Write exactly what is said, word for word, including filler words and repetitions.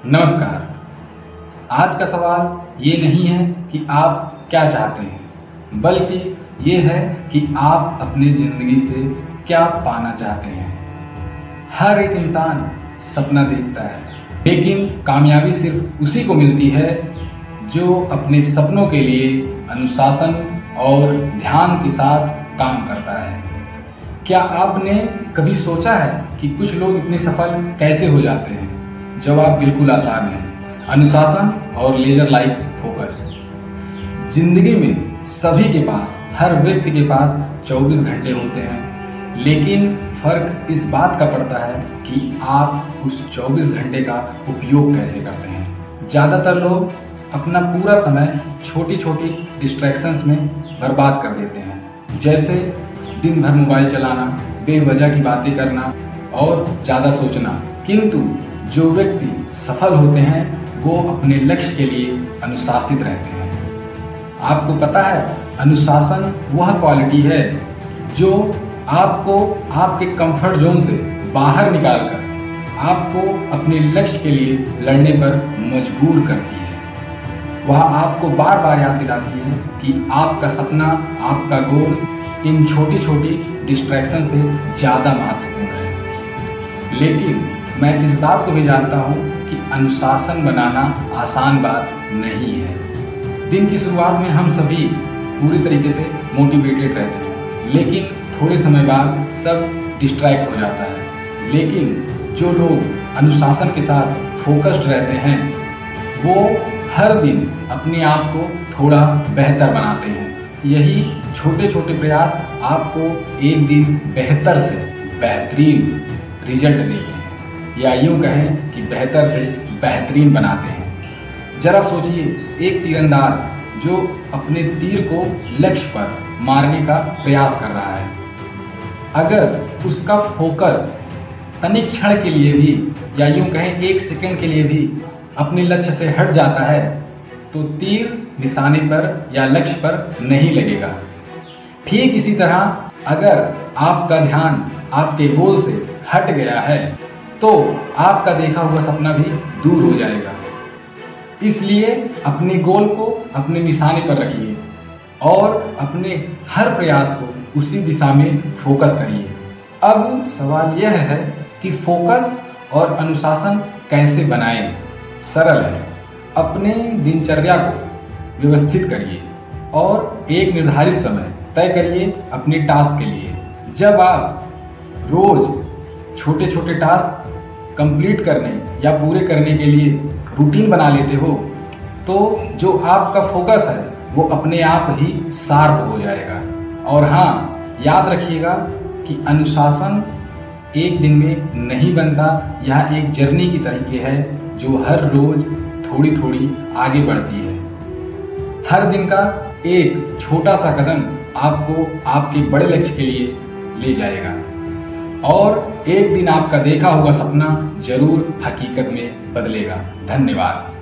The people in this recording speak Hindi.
नमस्कार। आज का सवाल ये नहीं है कि आप क्या चाहते हैं, बल्कि ये है कि आप अपनी ज़िंदगी से क्या पाना चाहते हैं। हर एक इंसान सपना देखता है, लेकिन कामयाबी सिर्फ उसी को मिलती है जो अपने सपनों के लिए अनुशासन और ध्यान के साथ काम करता है। क्या आपने कभी सोचा है कि कुछ लोग इतने सफल कैसे हो जाते हैं? जवाब बिल्कुल आसान है, अनुशासन और लेजर लाइक फोकस। जिंदगी में सभी के पास, हर व्यक्ति के पास चौबीस घंटे होते हैं, लेकिन फर्क इस बात का पड़ता है कि आप उस चौबीस घंटे का उपयोग कैसे करते हैं। ज़्यादातर लोग अपना पूरा समय छोटी छोटी डिस्ट्रैक्शंस में बर्बाद कर देते हैं, जैसे दिन भर मोबाइल चलाना, बेवजह की बातें करना और ज़्यादा सोचना। किंतु जो व्यक्ति सफल होते हैं वो अपने लक्ष्य के लिए अनुशासित रहते हैं। आपको पता है, अनुशासन वह क्वालिटी है जो आपको आपके कंफर्ट जोन से बाहर निकालकर आपको अपने लक्ष्य के लिए लड़ने पर मजबूर करती है। वह आपको बार बार याद दिलाती है कि आपका सपना, आपका गोल इन छोटी छोटी डिस्ट्रैक्शन से ज़्यादा महत्वपूर्ण है। लेकिन मैं इस बात को भी जानता हूँ कि अनुशासन बनाना आसान बात नहीं है। दिन की शुरुआत में हम सभी पूरी तरीके से मोटिवेटेड रहते हैं, लेकिन थोड़े समय बाद सब डिस्ट्रैक्ट हो जाता है। लेकिन जो लोग अनुशासन के साथ फोकस्ड रहते हैं वो हर दिन अपने आप को थोड़ा बेहतर बनाते हैं। यही छोटे छोटे प्रयास आपको एक दिन बेहतर से बेहतरीन रिजल्ट देते हैं, या यूँ कहें कि बेहतर से बेहतरीन बनाते हैं। जरा सोचिए, एक तीरंदाज जो अपने तीर को लक्ष्य पर मारने का प्रयास कर रहा है, अगर उसका फोकस तनिक क्षण के लिए भी, या यूँ कहें एक सेकंड के लिए भी अपने लक्ष्य से हट जाता है तो तीर निशाने पर या लक्ष्य पर नहीं लगेगा। ठीक इसी तरह अगर आपका ध्यान आपके गोल से हट गया है तो आपका देखा हुआ सपना भी दूर हो जाएगा। इसलिए अपने गोल को अपने निशाने पर रखिए और अपने हर प्रयास को उसी दिशा में फोकस करिए। अब सवाल यह है कि फोकस और अनुशासन कैसे बनाएं? सरल है। अपने दिनचर्या को व्यवस्थित करिए और एक निर्धारित समय तय करिए अपने टास्क के लिए। जब आप रोज छोटे छोटे टास्क कंप्लीट करने या पूरे करने के लिए रूटीन बना लेते हो तो जो आपका फोकस है वो अपने आप ही शार्प हो जाएगा। और हाँ, याद रखिएगा कि अनुशासन एक दिन में नहीं बनता। यह एक जर्नी की तरीके है जो हर रोज थोड़ी थोड़ी आगे बढ़ती है। हर दिन का एक छोटा सा कदम आपको आपके बड़े लक्ष्य के लिए ले जाएगा और एक दिन आपका देखा हुआ सपना जरूर हकीकत में बदलेगा। धन्यवाद।